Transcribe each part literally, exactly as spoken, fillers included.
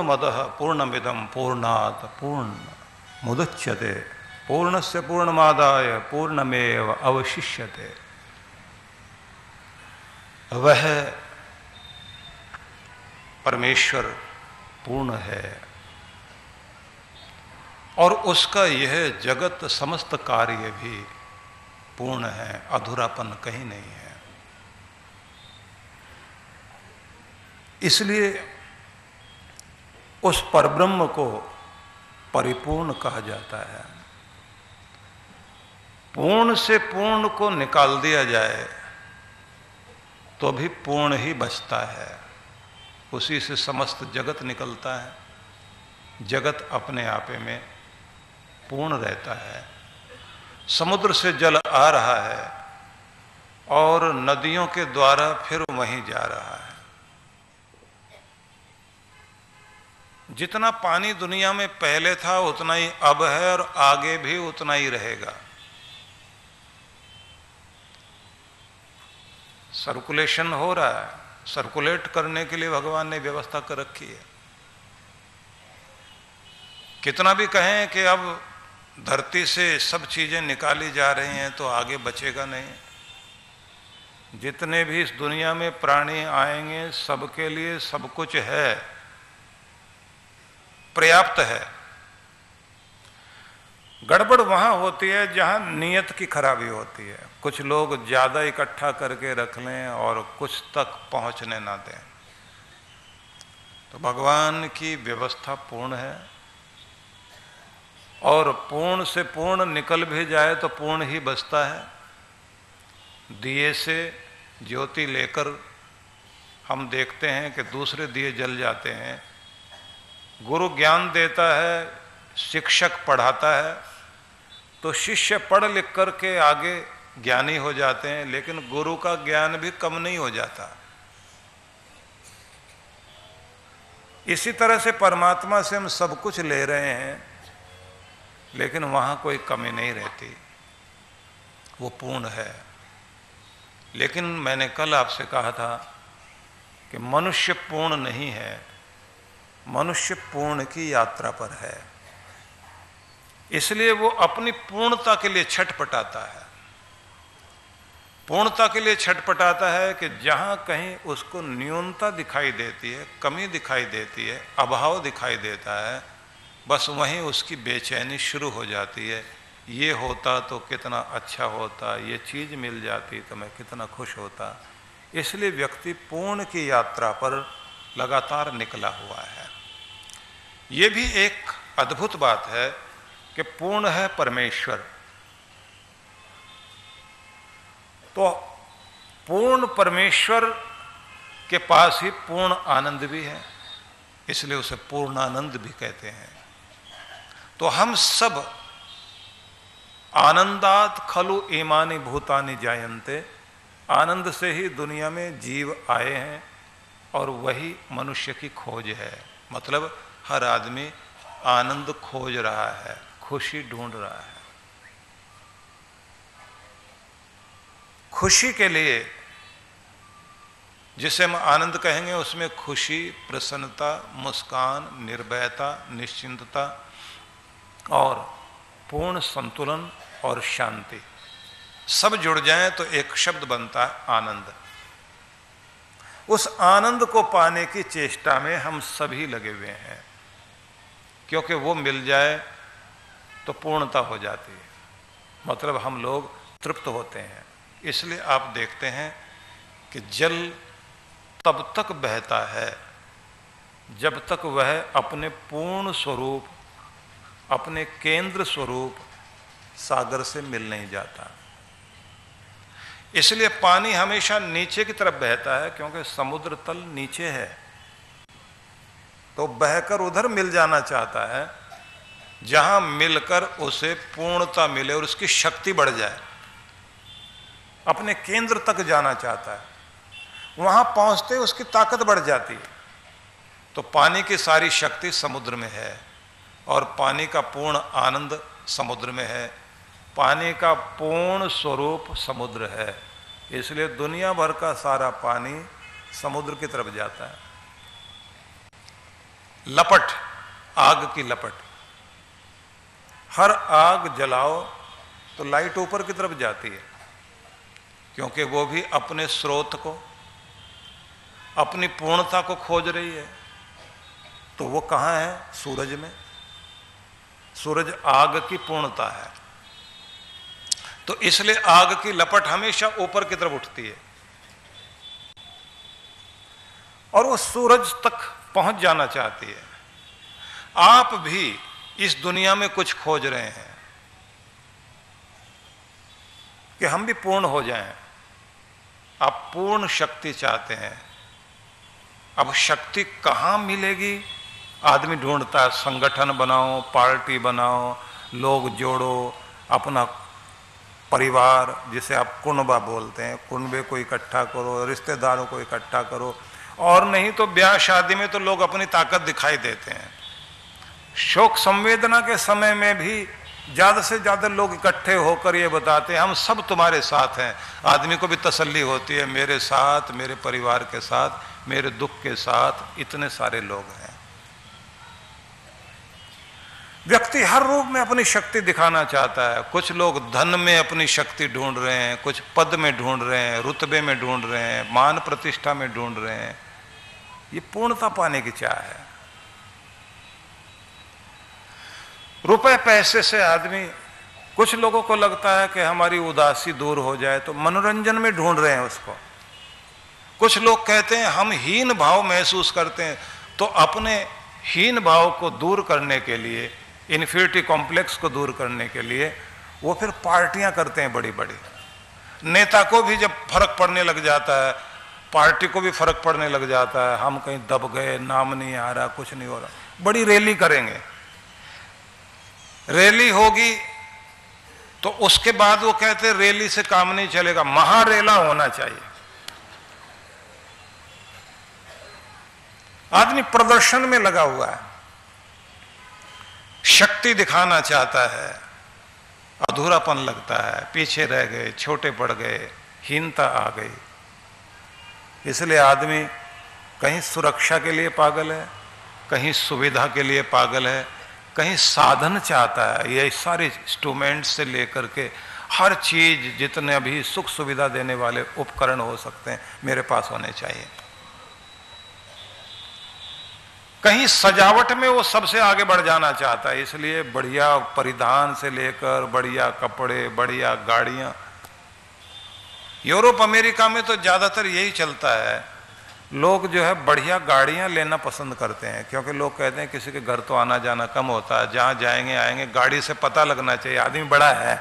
पूर्णमदः पूर्णमिदं पूर्णात् पूर्ण मुदच्यते पूर्णस्य पूर्णमादाय पूर्णमेव अवशिष्यते। वह परमेश्वर पूर्ण है और उसका यह जगत समस्त कार्य भी पूर्ण है, अधूरापन कहीं नहीं है। इसलिए उस परब्रह्म को परिपूर्ण कहा जाता है। पूर्ण से पूर्ण को निकाल दिया जाए तो भी पूर्ण ही बचता है, उसी से समस्त जगत निकलता है। जगत अपने आपे में पूर्ण रहता है। समुद्र से जल आ रहा है और नदियों के द्वारा फिर वहीं जा रहा है। जितना पानी दुनिया में पहले था उतना ही अब है और आगे भी उतना ही रहेगा। सर्कुलेशन हो रहा है, सर्कुलेट करने के लिए भगवान ने व्यवस्था कर रखी है। कितना भी कहें कि अब धरती से सब चीजें निकाली जा रही हैं तो आगे बचेगा नहीं। जितने भी इस दुनिया में प्राणी आएंगे सबके लिए सब कुछ है, पर्याप्त है। गड़बड़ वहां होती है जहां नियत की खराबी होती है। कुछ लोग ज्यादा इकट्ठा करके रख लें और कुछ तक पहुंचने ना दें। तो भगवान की व्यवस्था पूर्ण है और पूर्ण से पूर्ण निकल भी जाए तो पूर्ण ही बचता है। दिए से ज्योति लेकर हम देखते हैं कि दूसरे दिए जल जाते हैं। गुरु ज्ञान देता है, शिक्षक पढ़ाता है, तो शिष्य पढ़ लिख करके आगे ज्ञानी हो जाते हैं, लेकिन गुरु का ज्ञान भी कम नहीं हो जाता। इसी तरह से परमात्मा से हम सब कुछ ले रहे हैं लेकिन वहां कोई कमी नहीं रहती, वो पूर्ण है। लेकिन मैंने कल आपसे कहा था कि मनुष्य पूर्ण नहीं है, मनुष्य पूर्ण की यात्रा पर है। इसलिए वो अपनी पूर्णता के लिए छटपटाता है। पूर्णता के लिए छटपटाता है कि जहां कहीं उसको न्यूनता दिखाई देती है, कमी दिखाई देती है, अभाव दिखाई देता है, बस वहीं उसकी बेचैनी शुरू हो जाती है। ये होता तो कितना अच्छा होता, ये चीज मिल जाती तो मैं कितना खुश होता। इसलिए व्यक्ति पूर्ण की यात्रा पर लगातार निकला हुआ है। ये भी एक अद्भुत बात है कि पूर्ण है परमेश्वर, तो पूर्ण परमेश्वर के पास ही पूर्ण आनंद भी है, इसलिए उसे पूर्णानंद भी कहते हैं। तो हम सब आनंदात खलु ईमानि भूतानि जायन्ते, आनंद से ही दुनिया में जीव आए हैं और वही मनुष्य की खोज है। मतलब हर आदमी आनंद खोज रहा है, खुशी ढूंढ रहा है। खुशी के लिए जिसे हम आनंद कहेंगे उसमें खुशी, प्रसन्नता, मुस्कान, निर्भयता, निश्चिंतता और पूर्ण संतुलन और शांति सब जुड़ जाएं तो एक शब्द बनता है आनंद। उस आनंद को पाने की चेष्टा में हम सभी लगे हुए हैं, क्योंकि वो मिल जाए तो पूर्णता हो जाती है, मतलब हम लोग तृप्त होते हैं। इसलिए आप देखते हैं कि जल तब तक बहता है जब तक वह अपने पूर्ण स्वरूप, अपने केंद्र स्वरूप सागर से मिल नहीं जाता। इसलिए पानी हमेशा नीचे की तरफ बहता है, क्योंकि समुद्र तल नीचे है, तो बहकर उधर मिल जाना चाहता है जहां मिलकर उसे पूर्णता मिले और उसकी शक्ति बढ़ जाए। अपने केंद्र तक जाना चाहता है, वहां पहुंचते उसकी ताकत बढ़ जाती है। तो पानी की सारी शक्ति समुद्र में है और पानी का पूर्ण आनंद समुद्र में है, पानी का पूर्ण स्वरूप समुद्र है। इसलिए दुनिया भर का सारा पानी समुद्र की तरफ जाता है। लपट, आग की लपट। हर आग जलाओ तो लाइट ऊपर की तरफ जाती है, क्योंकि वो भी अपने स्रोत को, अपनी पूर्णता को खोज रही है। तो वो कहाँ है? सूरज में। सूरज आग की पूर्णता है, तो इसलिए आग की लपट हमेशा ऊपर की तरफ उठती है और वो सूरज तक पहुंच जाना चाहती है। आप भी इस दुनिया में कुछ खोज रहे हैं कि हम भी पूर्ण हो जाएं। आप पूर्ण शक्ति चाहते हैं। अब शक्ति कहां मिलेगी? आदमी ढूंढता है, संगठन बनाओ, पार्टी बनाओ, लोग जोड़ो, अपना परिवार जिसे आप कुनबा बोलते हैं, कुनबे को इकट्ठा करो, रिश्तेदारों को इकट्ठा करो, और नहीं तो ब्याह शादी में तो लोग अपनी ताकत दिखाई देते हैं। शोक संवेदना के समय में भी ज्यादा से ज्यादा लोग इकट्ठे होकर ये बताते हैं हम सब तुम्हारे साथ हैं। आदमी को भी तसल्ली होती है, मेरे साथ, मेरे परिवार के साथ, मेरे दुख के साथ इतने सारे लोग हैं। व्यक्ति हर रूप में अपनी शक्ति दिखाना चाहता है। कुछ लोग धन में अपनी शक्ति ढूंढ रहे हैं, कुछ पद में ढूंढ रहे हैं, रुतबे में ढूंढ रहे हैं, मान प्रतिष्ठा में ढूंढ रहे हैं। ये पूर्णता पाने की चाह है। रुपए पैसे से आदमी, कुछ लोगों को लगता है कि हमारी उदासी दूर हो जाए तो मनोरंजन में ढूंढ रहे हैं उसको। कुछ लोग कहते हैं हम हीन भाव महसूस करते हैं, तो अपने हीन भाव को दूर करने के लिए, इन्फीरिटी कॉम्प्लेक्स को दूर करने के लिए वो फिर पार्टियां करते हैं बड़ी बड़ी। नेता को भी जब फर्क पड़ने लग जाता है, पार्टी को भी फर्क पड़ने लग जाता है, हम कहीं दब गए, नाम नहीं आ रहा, कुछ नहीं हो रहा, बड़ी रैली करेंगे। रैली होगी तो उसके बाद वो कहते रैली से काम नहीं चलेगा, महारेला होना चाहिए। आदमी प्रदर्शन में लगा हुआ है, शक्ति दिखाना चाहता है, अधूरापन लगता है, पीछे रह गए, छोटे पड़ गए, हीनता आ गई। इसलिए आदमी कहीं सुरक्षा के लिए पागल है, कहीं सुविधा के लिए पागल है, कहीं साधन चाहता है। ये सारे इंस्ट्रूमेंट से लेकर के हर चीज, जितने अभी सुख सुविधा देने वाले उपकरण हो सकते हैं, मेरे पास होने चाहिए। कहीं सजावट में वो सबसे आगे बढ़ जाना चाहता है, इसलिए बढ़िया परिधान से लेकर बढ़िया कपड़े, बढ़िया गाड़ियां। यूरोप अमेरिका में तो ज्यादातर यही चलता है। लोग जो है बढ़िया गाड़ियां लेना पसंद करते हैं, क्योंकि लोग कहते हैं किसी के घर तो आना जाना कम होता है, जहां जाएंगे आएंगे गाड़ी से पता लगना चाहिए आदमी बड़ा है।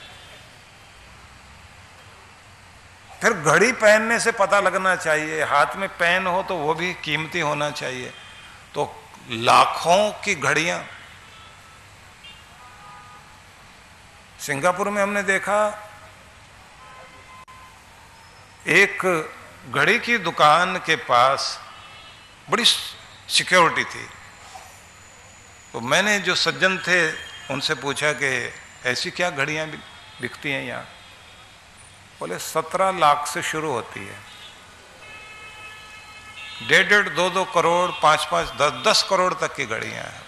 फिर घड़ी पहनने से पता लगना चाहिए, हाथ में पेन हो तो वो भी कीमती होना चाहिए। तो लाखों की घड़ियां। सिंगापुर में हमने देखा एक घड़ी की दुकान के पास बड़ी सिक्योरिटी थी। तो मैंने जो सज्जन थे उनसे पूछा कि ऐसी क्या घड़ियां बिकती हैं यहाँ? बोले सत्रह लाख से शुरू होती है, डेढ़ डेढ़ दो दो करोड़, पांच पांच दस दस करोड़ तक की घड़ियां हैं,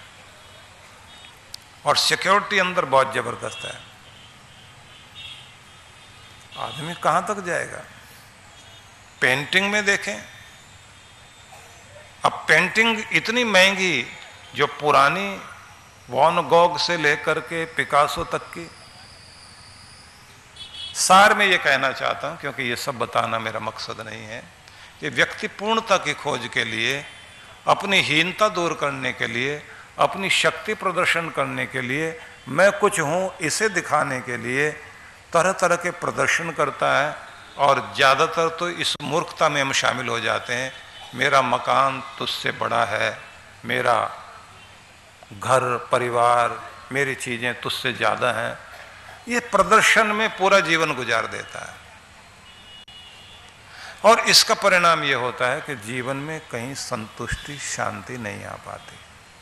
और सिक्योरिटी अंदर बहुत जबरदस्त है। आदमी कहां तक जाएगा? पेंटिंग में देखें, अब पेंटिंग इतनी महंगी जो पुरानी वॉन गॉग से लेकर के पिकासो तक की। सार में ये कहना चाहता हूं, क्योंकि ये सब बताना मेरा मकसद नहीं है, कि व्यक्ति पूर्णता की खोज के लिए, अपनी हीनता दूर करने के लिए, अपनी शक्ति प्रदर्शन करने के लिए, मैं कुछ हूं इसे दिखाने के लिए तरह तरह के प्रदर्शन करता है। और ज़्यादातर तो इस मूर्खता में हम शामिल हो जाते हैं, मेरा मकान तुझसे बड़ा है, मेरा घर परिवार, मेरी चीज़ें तुझसे ज़्यादा हैं। ये प्रदर्शन में पूरा जीवन गुजार देता है, और इसका परिणाम ये होता है कि जीवन में कहीं संतुष्टि, शांति नहीं आ पाती।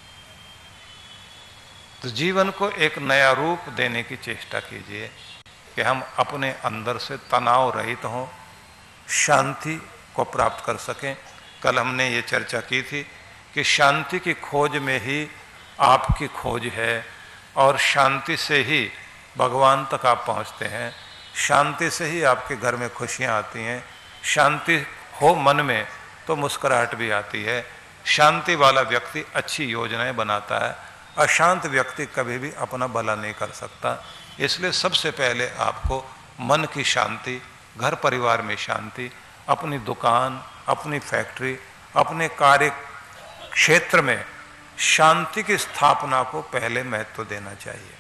तो जीवन को एक नया रूप देने की चेष्टा कीजिए कि हम अपने अंदर से तनाव रहित हों, शांति को प्राप्त कर सकें। कल हमने ये चर्चा की थी कि शांति की खोज में ही आपकी खोज है और शांति से ही भगवान तक आप पहुंचते हैं, शांति से ही आपके घर में खुशियां आती हैं। शांति हो मन में तो मुस्कुराहट भी आती है। शांति वाला व्यक्ति अच्छी योजनाएं बनाता है, अशांत व्यक्ति कभी भी अपना भला नहीं कर सकता। इसलिए सबसे पहले आपको मन की शांति, घर परिवार में शांति, अपनी दुकान, अपनी फैक्ट्री, अपने कार्य क्षेत्र में शांति की स्थापना को पहले महत्व देना चाहिए।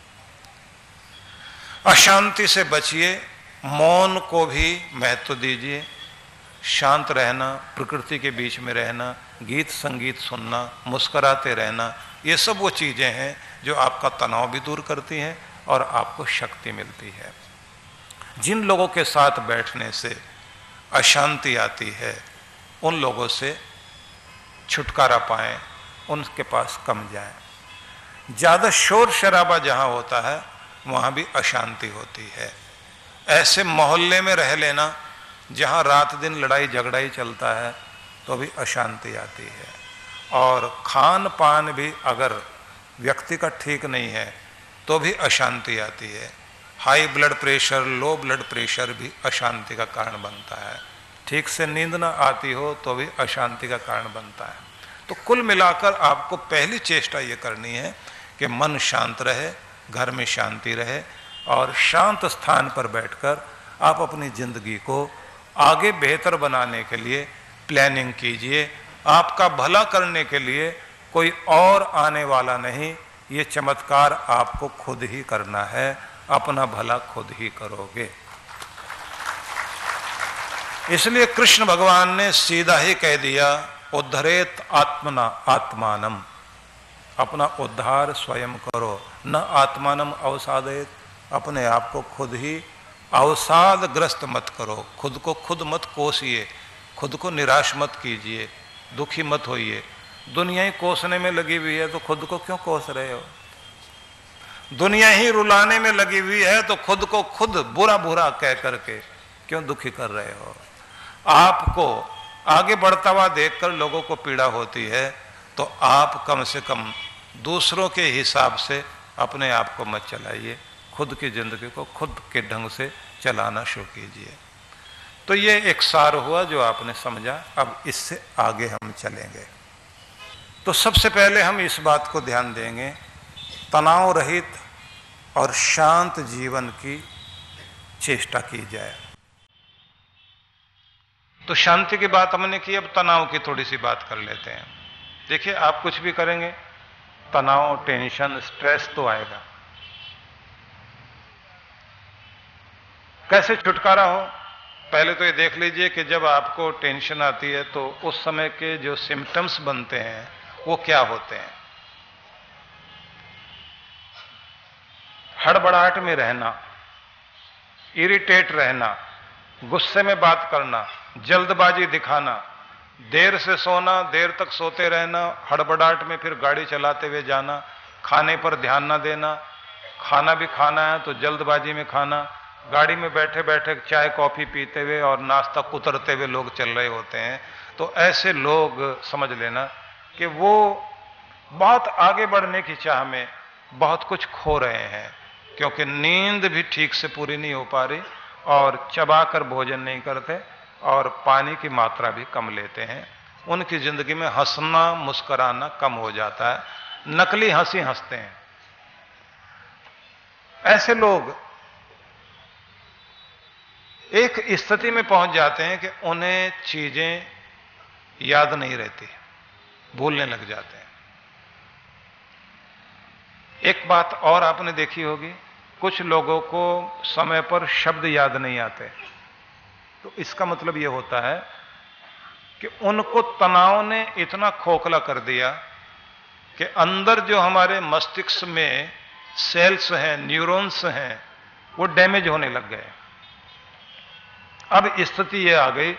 अशांति से बचिए, मौन को भी महत्व दीजिए। शांत रहना, प्रकृति के बीच में रहना, गीत संगीत सुनना, मुस्कुराते रहना, ये सब वो चीजें हैं जो आपका तनाव भी दूर करती हैं और आपको शक्ति मिलती है। जिन लोगों के साथ बैठने से अशांति आती है, उन लोगों से छुटकारा पाएं, उनके पास कम जाएं। ज़्यादा शोर शराबा जहाँ होता है वहाँ भी अशांति होती है। ऐसे मोहल्ले में रह लेना जहाँ रात दिन लड़ाई झगड़ा ही चलता है तो भी अशांति आती है। और खान पान भी अगर व्यक्ति का ठीक नहीं है तो भी अशांति आती है। High blood pressure, low blood pressure भी अशांति का कारण बनता है। ठीक से नींद ना आती हो तो भी अशांति का कारण बनता है। तो कुल मिलाकर आपको पहली चेष्टा ये करनी है कि मन शांत रहे, घर में शांति रहे और शांत स्थान पर बैठकर आप अपनी जिंदगी को आगे बेहतर बनाने के लिए प्लानिंग कीजिए। आपका भला करने के लिए कोई और आने वाला नहीं, ये चमत्कार आपको खुद ही करना है। अपना भला खुद ही करोगे। इसलिए कृष्ण भगवान ने सीधा ही कह दिया, उद्धरेत आत्मना आत्मानम, अपना उद्धार स्वयं करो, न आत्मानम अवसादेत, अपने आप को खुद ही अवसाद ग्रस्त मत करो, खुद को खुद मत कोसिए, खुद को निराश मत कीजिए, दुखी मत होइए। दुनिया ही कोसने में लगी हुई है तो खुद को क्यों कोस रहे हो? दुनिया ही रुलाने में लगी हुई है तो खुद को खुद बुरा बुरा कह करके क्यों दुखी कर रहे हो? आपको आगे बढ़ता हुआ देखकर लोगों को पीड़ा होती है तो आप कम से कम दूसरों के हिसाब से अपने आप को मत चलाइए, खुद की जिंदगी को खुद के ढंग से चलाना शुरू कीजिए। तो ये एक सार हुआ जो आपने समझा। अब इससे आगे हम चलेंगे। तो सबसे पहले हम इस बात को ध्यान देंगे, तनाव रहित और शांत जीवन की चेष्टा की जाए। तो शांति की बात हमने की, अब तनाव की थोड़ी सी बात कर लेते हैं। देखिए, आप कुछ भी करेंगे तनाव, टेंशन, स्ट्रेस तो आएगा। कैसे छुटकारा हो? पहले तो ये देख लीजिए कि जब आपको टेंशन आती है तो उस समय के जो सिम्टम्स बनते हैं वो क्या होते हैं। हड़बड़ाहट में रहना, इरिटेट रहना, गुस्से में बात करना, जल्दबाजी दिखाना, देर से सोना, देर तक सोते रहना, हड़बड़ाहट में फिर गाड़ी चलाते हुए जाना, खाने पर ध्यान न देना, खाना भी खाना है तो जल्दबाजी में खाना, गाड़ी में बैठे बैठे चाय कॉफी पीते हुए और नाश्ता कुतरते हुए लोग चल रहे होते हैं। तो ऐसे लोग समझ लेना कि वो बहुत आगे बढ़ने की चाह में बहुत कुछ खो रहे हैं, क्योंकि नींद भी ठीक से पूरी नहीं हो पा रही और चबाकर भोजन नहीं करते और पानी की मात्रा भी कम लेते हैं। उनकी जिंदगी में हंसना मुस्कुराना कम हो जाता है, नकली हंसी हंसते हैं। ऐसे लोग एक स्थिति में पहुंच जाते हैं कि उन्हें चीजें याद नहीं रहती, भूलने लग जाते हैं। एक बात और आपने देखी होगी, कुछ लोगों को समय पर शब्द याद नहीं आते। तो इसका मतलब यह होता है कि उनको तनाव ने इतना खोखला कर दिया कि अंदर जो हमारे मस्तिष्क में सेल्स हैं, न्यूरॉन्स हैं, वो डैमेज होने लग गए। अब स्थिति ये आ गई,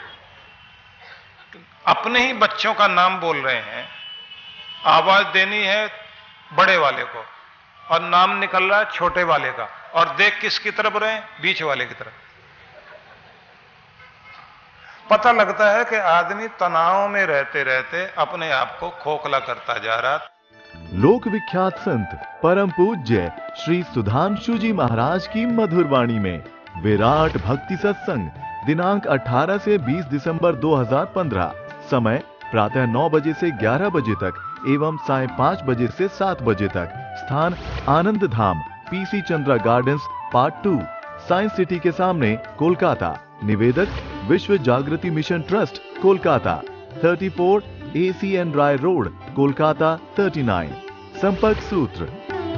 अपने ही बच्चों का नाम बोल रहे हैं, आवाज देनी है बड़े वाले को और नाम निकल रहा है छोटे वाले का, और देख किसकी तरफ रहे? बीच वाले की तरफ। पता लगता है कि आदमी तनाव में रहते रहते अपने आप को खोखला करता जा रहा। लोक विख्यात संत परम पूज्य श्री सुधांशु जी महाराज की मधुर वाणी में विराट भक्ति सत्संग दिनांक अठारह से बीस दिसंबर दो हज़ार पंद्रह। समय प्रातः नौ बजे से ग्यारह बजे तक एवं साय पाँच बजे से सात बजे तक। स्थान Anand Dham, PC Chandra gardens, part two, science city के सामने, कोलकाता। निवेदक विश्व जागृति मिशन ट्रस्ट, कोलकाता। चौंतीस A C N Roy road, Kolkata उनतालीस। संपर्क सूत्र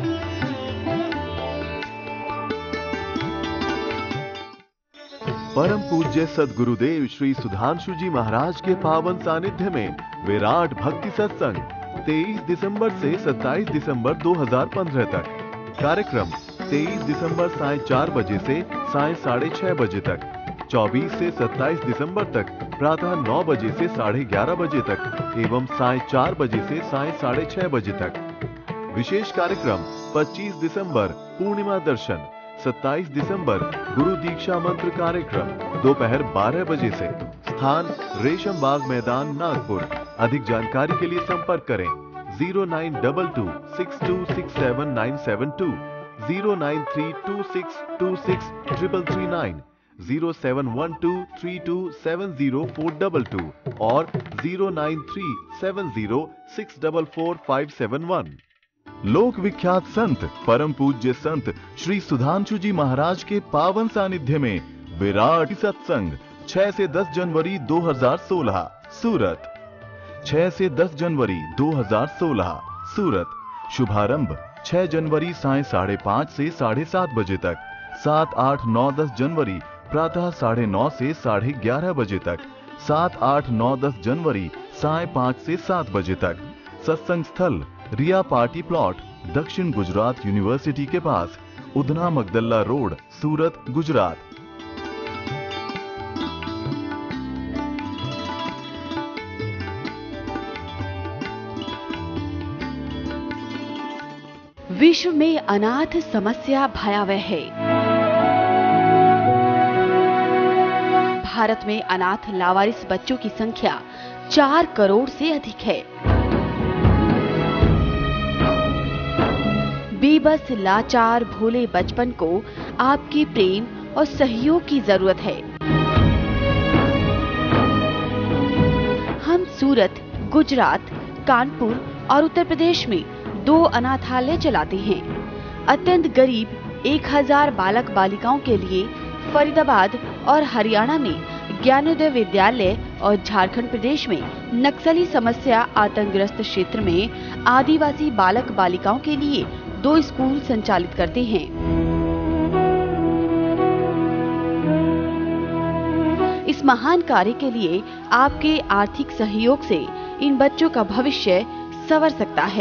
परम पूज्य सद्गुरुदेव श्री सुधांशु जी महाराज के पावन सानिध्य में विराट भक्ति सत्संग तेईस दिसंबर से सत्ताईस दिसंबर दो हज़ार पंद्रह तक। कार्यक्रम तेईस दिसंबर साय चार बजे से साय साढ़े छह बजे तक। चौबीस से सत्ताईस दिसंबर तक प्रातः नौ बजे से साढ़े ग्यारह बजे तक एवं साय चार बजे से साय साढ़े छह बजे तक। विशेष कार्यक्रम पच्चीस दिसंबर पूर्णिमा दर्शन, सत्ताईस दिसंबर गुरु दीक्षा मंत्र कार्यक्रम दोपहर बारह बजे से। स्थान रेशम बाग मैदान, नागपुर। अधिक जानकारी के लिए संपर्क करें zero nine double two six two six seven nine seven two, zero nine three two six two six triple three nine, zero seven one two three two seven zero four double two और zero nine three seven zero six double four five seven one. लोक विख्यात संत परम पूज्य संत श्री सुधांशु जी महाराज के पावन सानिध्य में विराट सत्संग छह से दस जनवरी दो हज़ार सोलह, सूरत। छह से दस जनवरी दो हज़ार सोलह, सूरत। शुभारंभ छह जनवरी साय साढ़े पाँच से साढ़े सात बजे तक। सात, आठ, नौ, दस जनवरी प्रातः साढ़े नौ से साढ़े ग्यारह बजे तक। सात, आठ, नौ, दस जनवरी साय पाँच से सात बजे तक। सत्संग स्थल रिया पार्टी प्लॉट, दक्षिण गुजरात यूनिवर्सिटी के पास, उधना मगदल्ला रोड, सूरत, गुजरात। विश्व में अनाथ समस्या भयावह है। भारत में अनाथ लावारिस बच्चों की संख्या चार करोड़ से अधिक है। बेबस, लाचार, भोले बचपन को आपके प्रेम और सहयोग की जरूरत है। हम सूरत, गुजरात, कानपुर और उत्तर प्रदेश में दो अनाथालय चलाते हैं। अत्यंत गरीब एक हज़ार बालक बालिकाओं के लिए फरीदाबाद और हरियाणा में ज्ञानोदय विद्यालय और झारखंड प्रदेश में नक्सली समस्या आतंकग्रस्त क्षेत्र में आदिवासी बालक बालिकाओं के लिए दो स्कूल संचालित करते हैं। इस महान कार्य के लिए आपके आर्थिक सहयोग से इन बच्चों का भविष्य संवर सकता है।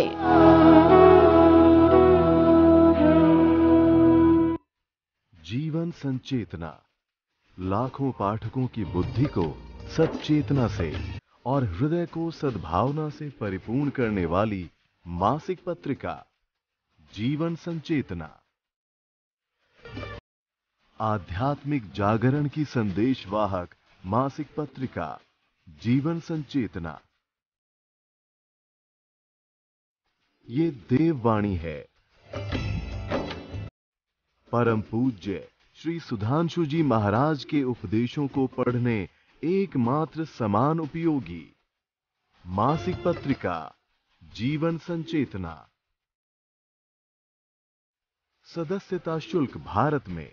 जीवन संचेतना लाखों पाठकों की बुद्धि को सच्चेतना से और हृदय को सद्भावना से परिपूर्ण करने वाली मासिक पत्रिका जीवन संचेतना। आध्यात्मिक जागरण की संदेशवाहक मासिक पत्रिका जीवन संचेतना। ये देववाणी है। परम पूज्य श्री सुधांशु जी महाराज के उपदेशों को पढ़ने एकमात्र समान उपयोगी मासिक पत्रिका जीवन संचेतना। सदस्यता शुल्क भारत में,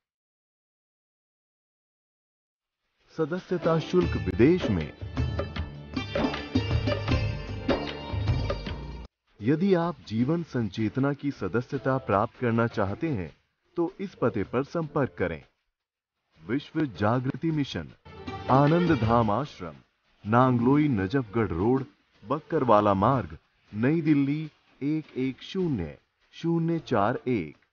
सदस्यता शुल्क विदेश में। यदि आप जीवन संचेतना की सदस्यता प्राप्त करना चाहते हैं तो इस पते पर संपर्क करें। विश्व जागृति मिशन, आनंद धाम आश्रम, नांगलोई नजफगढ़ रोड, बक्करवाला मार्ग, नई दिल्ली एक एक शून्य शून्य चार एक।